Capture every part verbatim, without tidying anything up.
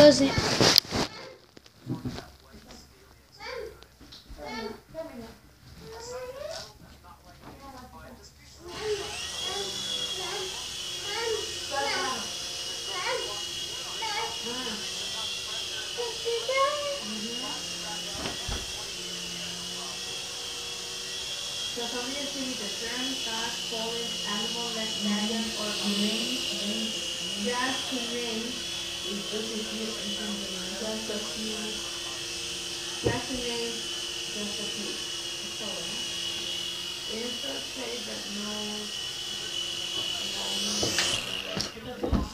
doesn't. So community with the term cat, forest, animal like dragon or marine, just to name is just a few and something, just a few, just to name, just a few. That's all, huh? Insert say that knows, no, no, no, no,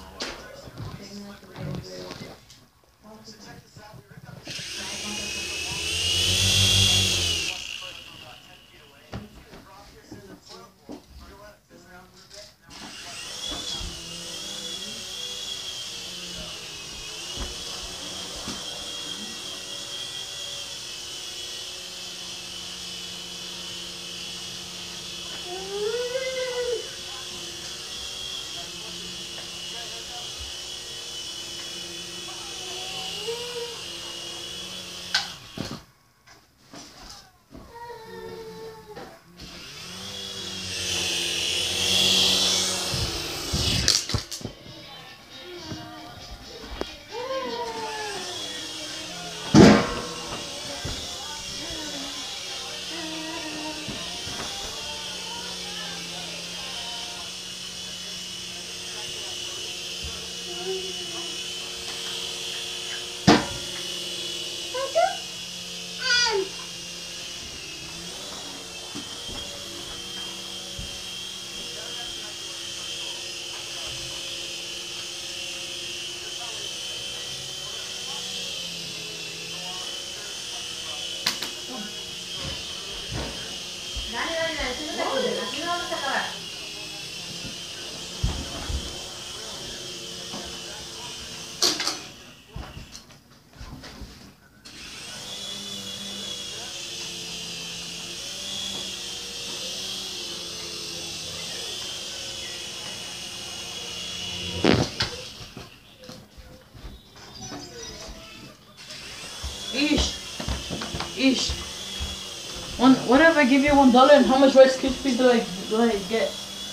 Ish. Ish. One, what if I give you one dollar and how much Rice Krispies do I, do I get?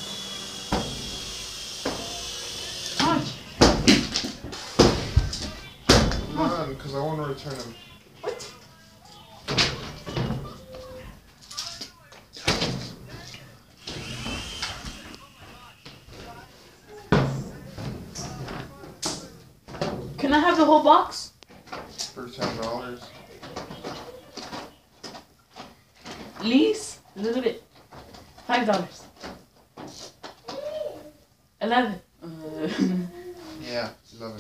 How much? None, because I want to return them. What? Can I have the whole box? For ten dollars. Lease? Look at it. Five dollars. Eleven. Uh, Yeah, eleven.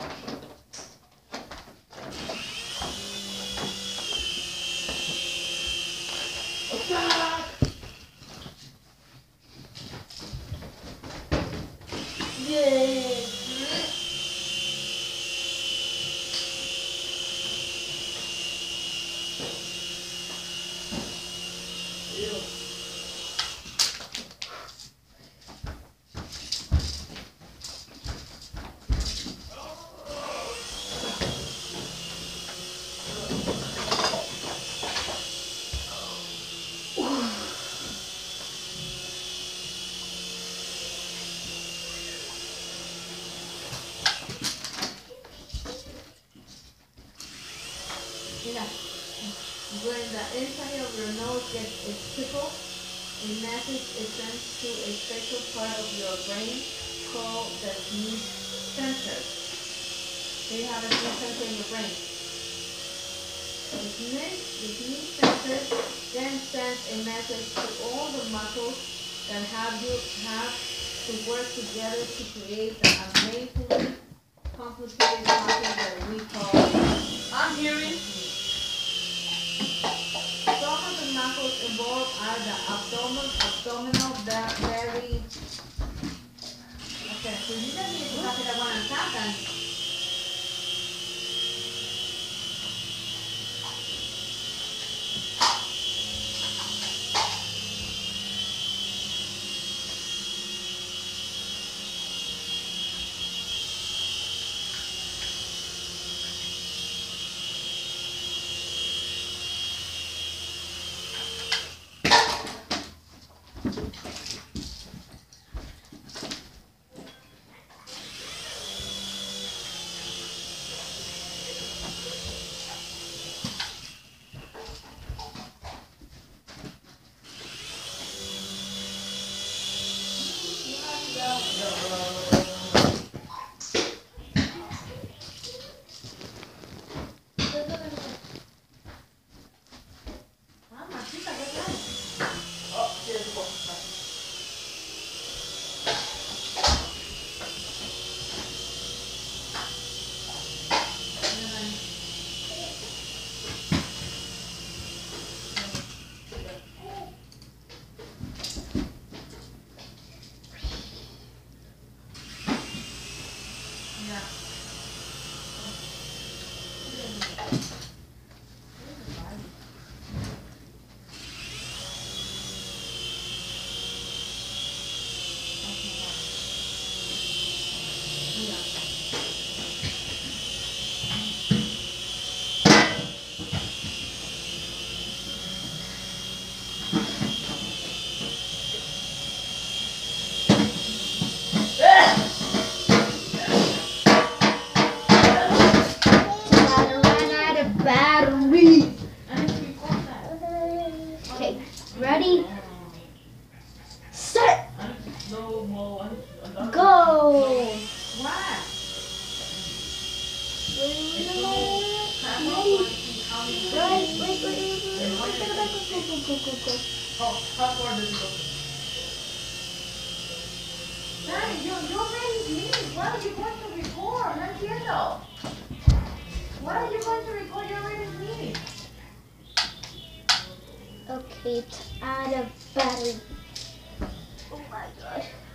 Yay. When the inside of your nose gets its tickle, a message is sent to a special part of your brain called the sneeze center. So you have a sneeze center in your brain. The sneeze, the sneeze center then sends a message to all the muscles that have you have to work together to create the amazingly complicated process that we call. I'm hearing. Some of the muscles involved are the abdomen, abdominal, the very. Okay, so you don't need to talk about one and No more. Go! What? Wait, It's wait, Careful, wait, going to see how many wait, seconds. wait, wait, wait, wait, go, go, go, go, go, go. How, how far does it go? Daddy, you, you already leave. Why are you going to record? No entiendo. Why are you going to record? You already leave. Okay, it's out of battery. Oh my god.